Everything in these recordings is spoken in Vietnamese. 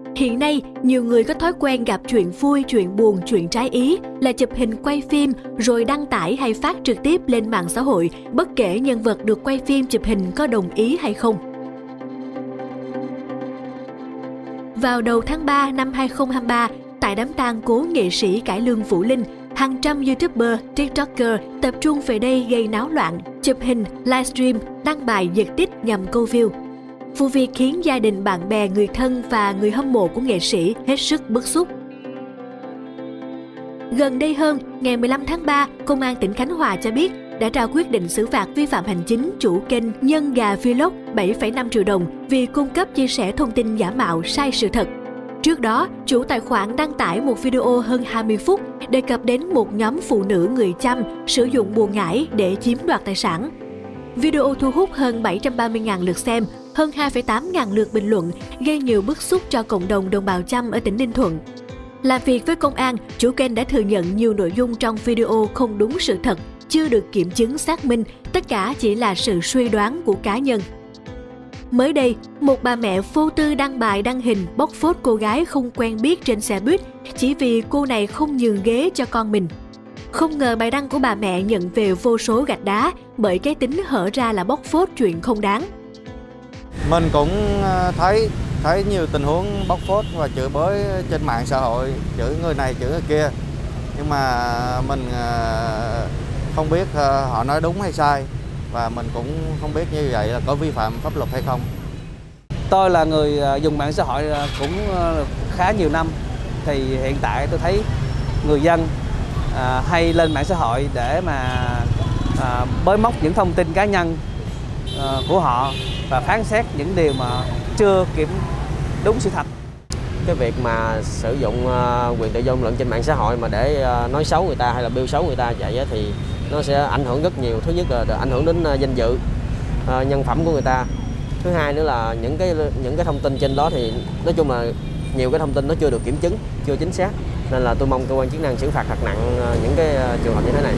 Hiện nay, nhiều người có thói quen gặp chuyện vui, chuyện buồn, chuyện trái ý là chụp hình quay phim rồi đăng tải hay phát trực tiếp lên mạng xã hội, bất kể nhân vật được quay phim chụp hình có đồng ý hay không. Vào đầu tháng 3 năm 2023, tại đám tang cố nghệ sĩ cải lương Vũ Linh, hàng trăm YouTuber, TikToker tập trung về đây gây náo loạn, chụp hình, livestream, đăng bài giật tít nhằm câu view. Vụ việc khiến gia đình, bạn bè, người thân và người hâm mộ của nghệ sĩ hết sức bức xúc. Gần đây hơn, ngày 15 tháng 3, Công an tỉnh Khánh Hòa cho biết đã ra quyết định xử phạt vi phạm hành chính chủ kênh Nhân Gà Vlog 7,5 triệu đồng vì cung cấp chia sẻ thông tin giả mạo sai sự thật. Trước đó, chủ tài khoản đăng tải một video hơn 20 phút đề cập đến một nhóm phụ nữ người Chăm sử dụng bùa ngải để chiếm đoạt tài sản. Video thu hút hơn 730.000 lượt xem, hơn 2,8 ngàn lượt bình luận, gây nhiều bức xúc cho cộng đồng đồng bào Chăm ở tỉnh Ninh Thuận. Làm việc với công an, chủ kênh đã thừa nhận nhiều nội dung trong video không đúng sự thật, chưa được kiểm chứng xác minh, tất cả chỉ là sự suy đoán của cá nhân. Mới đây, một bà mẹ vô tư đăng bài đăng hình bóc phốt cô gái không quen biết trên xe buýt chỉ vì cô này không nhường ghế cho con mình. Không ngờ bài đăng của bà mẹ nhận về vô số gạch đá bởi cái tính hở ra là bóc phốt chuyện không đáng. Mình cũng thấy nhiều tình huống bóc phốt và chửi bới trên mạng xã hội, chửi người này chửi người kia. Nhưng mà mình không biết họ nói đúng hay sai và mình cũng không biết như vậy là có vi phạm pháp luật hay không. Tôi là người dùng mạng xã hội cũng khá nhiều năm, thì hiện tại tôi thấy người dân hay lên mạng xã hội để mà bới móc những thông tin cá nhân của họ và phán xét những điều mà chưa kiểm đúng sự thật. Cái việc mà sử dụng quyền tự do ngôn luận trên mạng xã hội mà để nói xấu người ta hay là bêu xấu người ta vậy thì nó sẽ ảnh hưởng rất nhiều. Thứ nhất là ảnh hưởng đến danh dự, nhân phẩm của người ta. Thứ hai nữa là những cái thông tin trên đó thì nói chung là nhiều cái thông tin nó chưa được kiểm chứng, chưa chính xác. Nên là tôi mong cơ quan chức năng xử phạt thật nặng những cái trường hợp như thế này.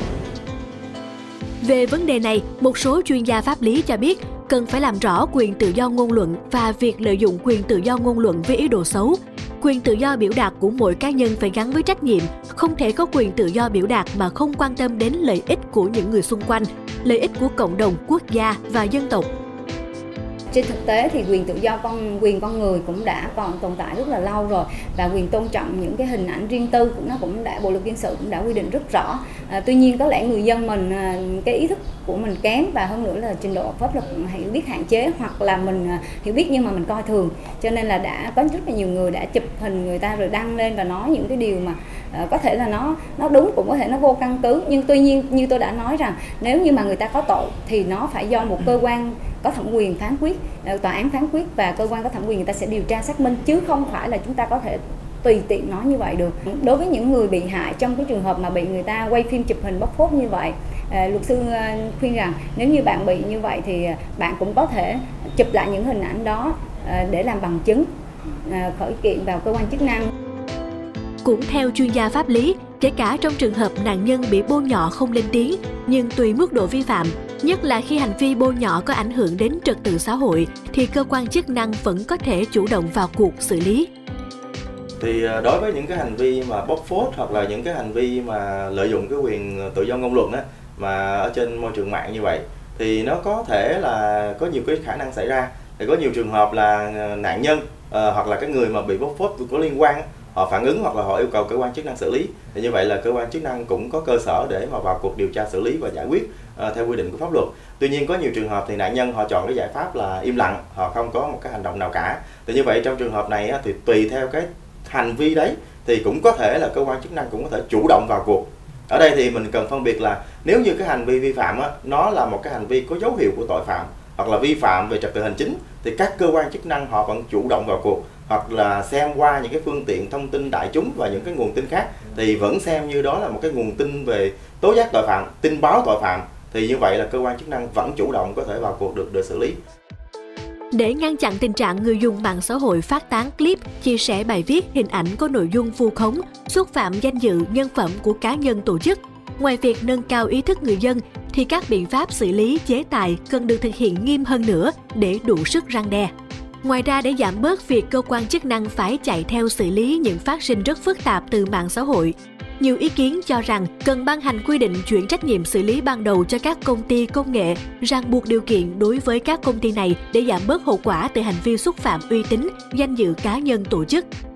Về vấn đề này, một số chuyên gia pháp lý cho biết cần phải làm rõ quyền tự do ngôn luận và việc lợi dụng quyền tự do ngôn luận với ý đồ xấu. Quyền tự do biểu đạt của mỗi cá nhân phải gắn với trách nhiệm, không thể có quyền tự do biểu đạt mà không quan tâm đến lợi ích của những người xung quanh, lợi ích của cộng đồng, quốc gia và dân tộc. Trên thực tế thì quyền tự do quyền con người cũng đã còn tồn tại rất là lâu rồi, và quyền tôn trọng những cái hình ảnh riêng tư nó cũng đã, Bộ luật dân sự cũng đã quy định rất rõ. Tuy nhiên có lẽ người dân mình cái ý thức của mình kém, và hơn nữa là trình độ pháp luật hiểu biết hạn chế, hoặc là mình hiểu biết nhưng mà mình coi thường, cho nên là đã có rất là nhiều người đã chụp hình người ta rồi đăng lên và nói những cái điều mà có thể là nó đúng, cũng có thể nó vô căn cứ. Nhưng tuy nhiên như tôi đã nói rằng nếu như mà người ta có tội thì nó phải do một cơ quan có thẩm quyền phán quyết, tòa án phán quyết, và cơ quan có thẩm quyền người ta sẽ điều tra xác minh, chứ không phải là chúng ta có thể tùy tiện nói như vậy được. Đối với những người bị hại trong cái trường hợp mà bị người ta quay phim chụp hình bóc phốt như vậy, luật sư khuyên rằng nếu như bạn bị như vậy thì bạn cũng có thể chụp lại những hình ảnh đó để làm bằng chứng, khởi kiện vào cơ quan chức năng. Cũng theo chuyên gia pháp lý, kể cả trong trường hợp nạn nhân bị bôi nhọ không lên tiếng, nhưng tùy mức độ vi phạm, nhất là khi hành vi bôi nhọ có ảnh hưởng đến trật tự xã hội, thì cơ quan chức năng vẫn có thể chủ động vào cuộc xử lý. Thì đối với những cái hành vi mà bóc phốt hoặc là những cái hành vi mà lợi dụng cái quyền tự do ngôn luận á, mà ở trên môi trường mạng như vậy, thì nó có thể là có nhiều cái khả năng xảy ra. Thì có nhiều trường hợp là nạn nhân hoặc là cái người mà bị bóc phốt có liên quan, họ phản ứng hoặc là họ yêu cầu cơ quan chức năng xử lý, thì như vậy là cơ quan chức năng cũng có cơ sở để mà vào cuộc điều tra xử lý và giải quyết theo quy định của pháp luật. Tuy nhiên có nhiều trường hợp thì nạn nhân họ chọn cái giải pháp là im lặng, họ không có một cái hành động nào cả. Thì như vậy trong trường hợp này thì tùy theo cái hành vi đấy thì cũng có thể là cơ quan chức năng cũng có thể chủ động vào cuộc. Ở đây thì mình cần phân biệt là nếu như cái hành vi vi phạm nó là một cái hành vi có dấu hiệu của tội phạm hoặc là vi phạm về trật tự hành chính, thì các cơ quan chức năng họ vẫn chủ động vào cuộc, hoặc là xem qua những cái phương tiện thông tin đại chúng và những cái nguồn tin khác, thì vẫn xem như đó là một cái nguồn tin về tố giác tội phạm, tin báo tội phạm, thì như vậy là cơ quan chức năng vẫn chủ động có thể vào cuộc được để xử lý. Để ngăn chặn tình trạng người dùng mạng xã hội phát tán clip, chia sẻ bài viết, hình ảnh có nội dung vu khống, xúc phạm danh dự, nhân phẩm của cá nhân, tổ chức, ngoài việc nâng cao ý thức người dân, thì các biện pháp xử lý, chế tài cần được thực hiện nghiêm hơn nữa để đủ sức răn đe. Ngoài ra, để giảm bớt việc cơ quan chức năng phải chạy theo xử lý những phát sinh rất phức tạp từ mạng xã hội, nhiều ý kiến cho rằng cần ban hành quy định chuyển trách nhiệm xử lý ban đầu cho các công ty công nghệ, ràng buộc điều kiện đối với các công ty này để giảm bớt hậu quả từ hành vi xúc phạm uy tín, danh dự cá nhân tổ chức.